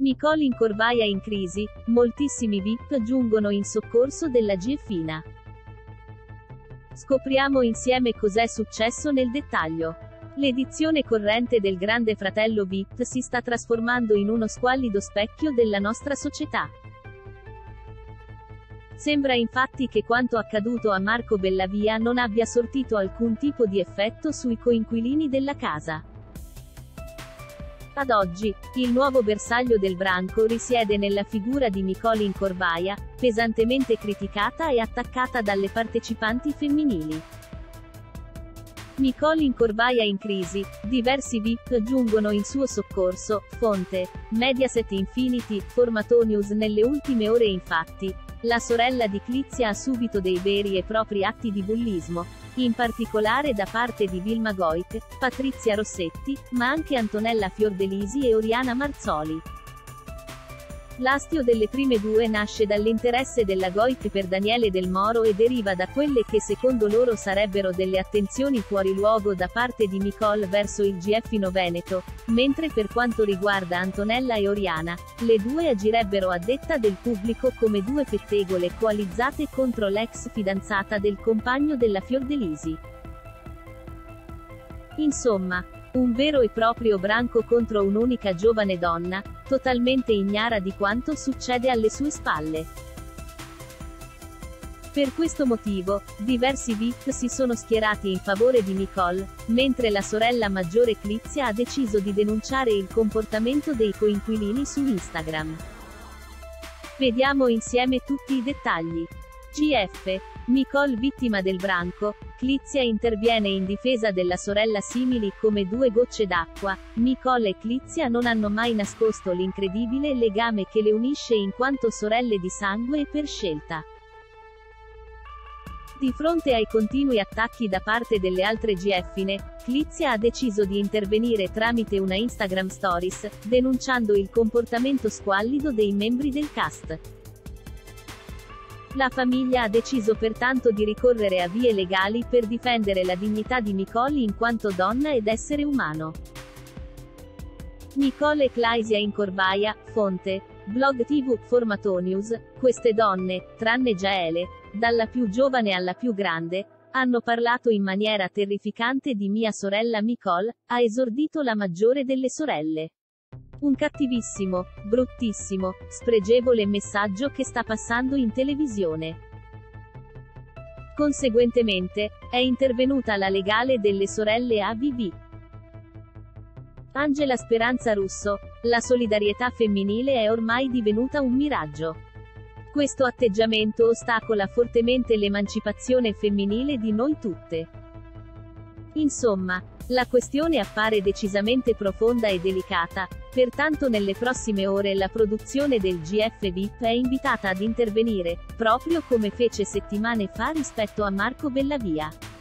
Nicole in Corvaia in crisi, moltissimi VIP giungono in soccorso della GFina. Scopriamo insieme cos'è successo nel dettaglio. L'edizione corrente del Grande Fratello VIP si sta trasformando in uno squallido specchio della nostra società. Sembra infatti che quanto accaduto a Marco Bellavia non abbia sortito alcun tipo di effetto sui coinquilini della casa. Ad oggi, il nuovo bersaglio del branco risiede nella figura di Nicole in Corvaia, pesantemente criticata e attaccata dalle partecipanti femminili. Nicole in Corvaia in crisi, diversi VIP giungono in suo soccorso, fonte, Mediaset Infinity, Formato-News. Nelle ultime ore infatti, la sorella di Clizia ha subito dei veri e propri atti di bullismo, in particolare da parte di Vilma Goit, Patrizia Rossetti, ma anche Antonella Fiordelisi e Oriana Marzoli. L'astio delle prime due nasce dall'interesse della Goit per Daniele Del Moro e deriva da quelle che secondo loro sarebbero delle attenzioni fuori luogo da parte di Nicole verso il GFino Veneto, mentre per quanto riguarda Antonella e Oriana, le due agirebbero a detta del pubblico come due pettegole coalizzate contro l'ex fidanzata del compagno della Fiordelisi. Insomma, un vero e proprio branco contro un'unica giovane donna, totalmente ignara di quanto succede alle sue spalle. Per questo motivo, diversi VIP si sono schierati in favore di Nicole, mentre la sorella maggiore Clizia ha deciso di denunciare il comportamento dei coinquilini su Instagram. Vediamo insieme tutti i dettagli. GF. Nicole vittima del branco, Clizia interviene in difesa della sorella simili come due gocce d'acqua. Nicole e Clizia non hanno mai nascosto l'incredibile legame che le unisce in quanto sorelle di sangue e per scelta. Di fronte ai continui attacchi da parte delle altre GFine, Clizia ha deciso di intervenire tramite una Instagram Stories, denunciando il comportamento squallido dei membri del cast. La famiglia ha deciso pertanto di ricorrere a vie legali per difendere la dignità di Nicole in quanto donna ed essere umano. Nicole e Clizia in Corvaia, fonte, Blog TV, Formato-News. Queste donne, tranne Gaele, dalla più giovane alla più grande, hanno parlato in maniera terrificante di mia sorella Nicole, ha esordito la maggiore delle sorelle. Un cattivissimo, bruttissimo, spregevole messaggio che sta passando in televisione. Conseguentemente, è intervenuta la legale delle sorelle AVV. Angela Speranza Russo, la solidarietà femminile è ormai divenuta un miraggio. Questo atteggiamento ostacola fortemente l'emancipazione femminile di noi tutte. Insomma, la questione appare decisamente profonda e delicata, pertanto nelle prossime ore la produzione del GF VIP è invitata ad intervenire, proprio come fece settimane fa rispetto a Marco Bellavia.